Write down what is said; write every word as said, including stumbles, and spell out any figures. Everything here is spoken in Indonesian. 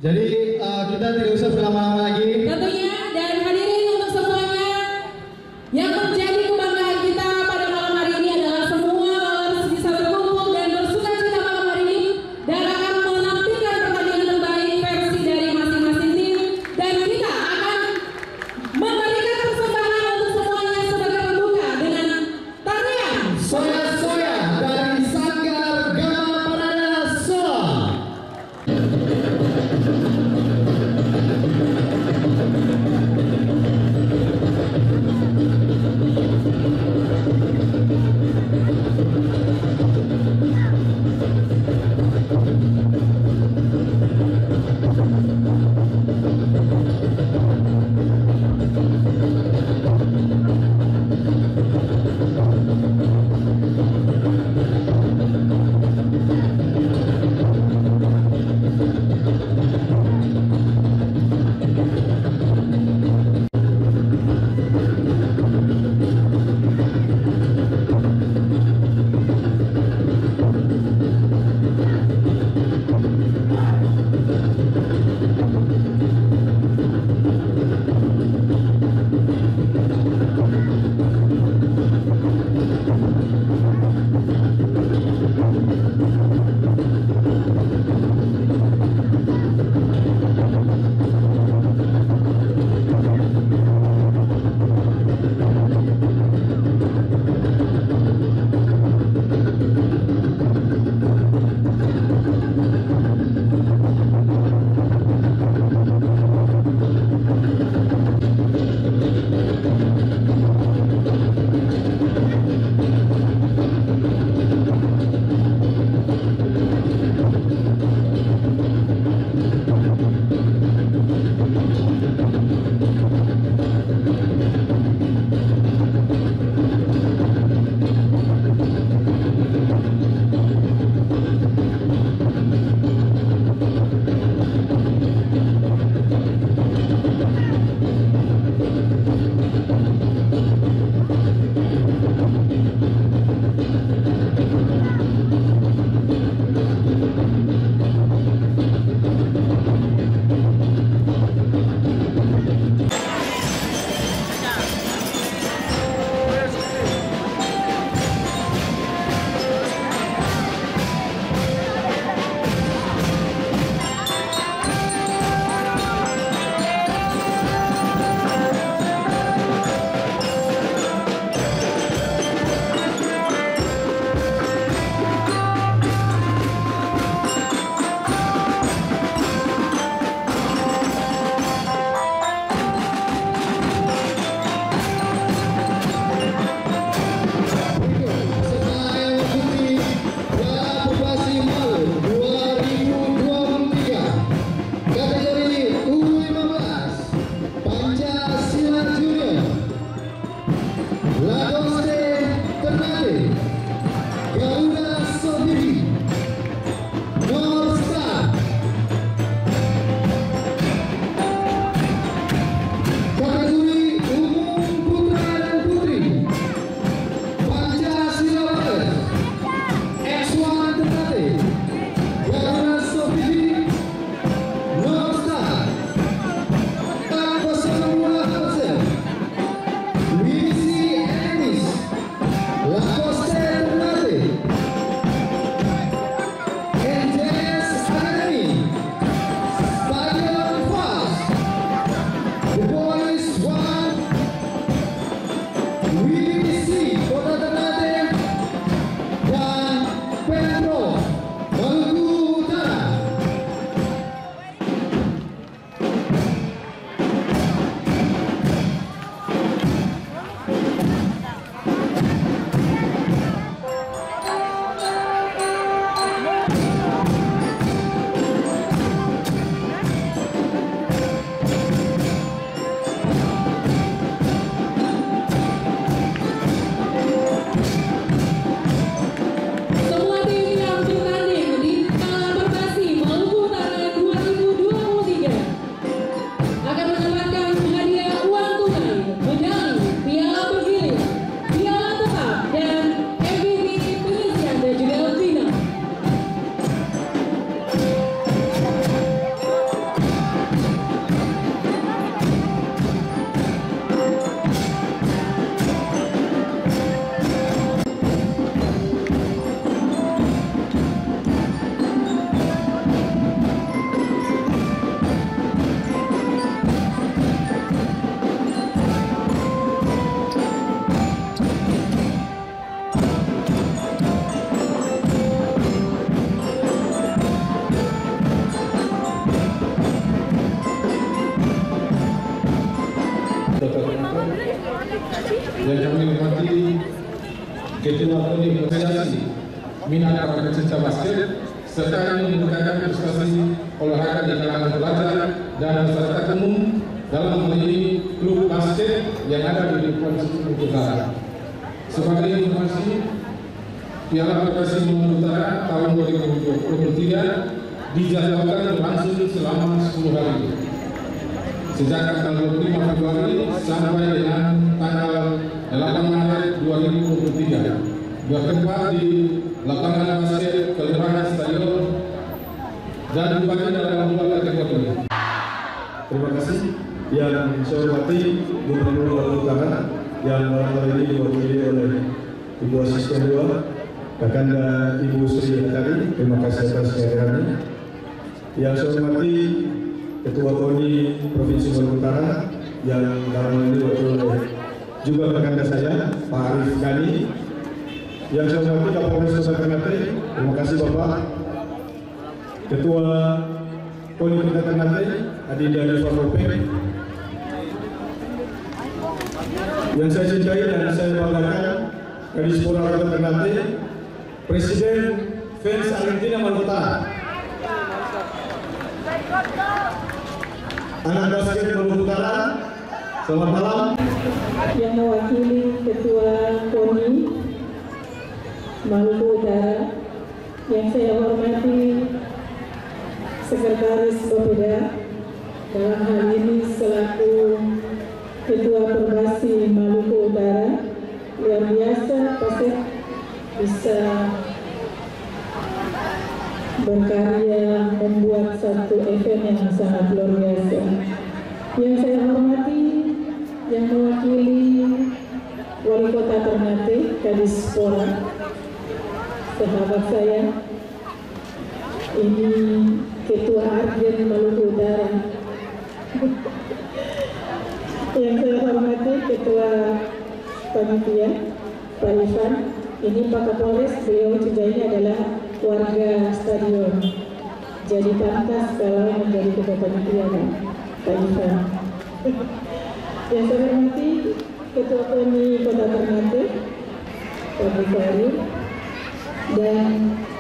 Jadi uh, kita tidak usah berlama-lama lagi. Tentunya, dan hadirin untuk semuanya, yang menjadi kebanggaan kita pada malam hari ini adalah semua ballers bisa berkumpul dan bersukacita malam hari ini dan akan menampilkan pertandingan terbaik versi dari masing-masing tim, dan kita akan memberikan persembahan untuk semuanya sebagai pembuka dengan tarian Soya-soya dari Sanggar Gama Pradana Solo. Thank you. yang kami hormati Ketua Koni Konfederasi Minat Para Pecinta Basket serta yang memberikan prestasi olahraga di kalangan pelajar dan masyarakat umum dalam hal ini klub basket yang ada di Provinsi Maluku Utara. Sebagai informasi, Piala Federasi Maluku Utara tahun dua ribu dua puluh tiga dijadwalkan berlangsung selama sepuluh hari, sejak tanggal dua puluh lima Februari sampai dengan tanggal delapan Maret dua ribu dua puluh tiga, bertempat di lapangan basket Kelurahan Stadion dan dibagi dalam dua kategori. Terima kasih yang saya hormati Gubernur Maluku Utara yang malam hari ini diwakili oleh Ibu Asisten dua Kakanda Ibu Sri Hatari. Terima kasih atas kehadirannya. Yang saya hormati Ketua Koni Provinsi Maluku Utara yang dalam hal ini diwakili oleh juga Kakanda saya Pak Arif Gani. Yang saya hormati Kapolres Kota Ternate. Terima kasih Bapak Ketua Koni Kota Ternate Adinda Nifar Ropeng. Yang saya cintai dan saya banggakan Kadispora Kota Ternate, Presiden fans Argentina Maluku Utara, anak basket Maluku Utara. Selamat malam. Yang mewakili Ketua Koni Maluku Utara, yang saya hormati Sekretaris Bapeda, dalam hal ini selaku Ketua Perbasi Maluku Utara. Luar biasa Pasek bisa berkarya membuat satu event yang sangat luar biasa. Yang saya hormati, yang mewakili Wali Kota Ternate, Kadispora, sahabat saya, ini Ketua Arjen Maluku Utara. Yang saya hormati Ketua Panitia Pak Ivan, ini Pak Kapolres, beliau juga ini adalah warga stadion, jadi pantas kalau menjadi Ketua Panitia kan, Pak Ivan. Yang saya hormati Ketua Koni Kota Ternate, Pak Bukari, dan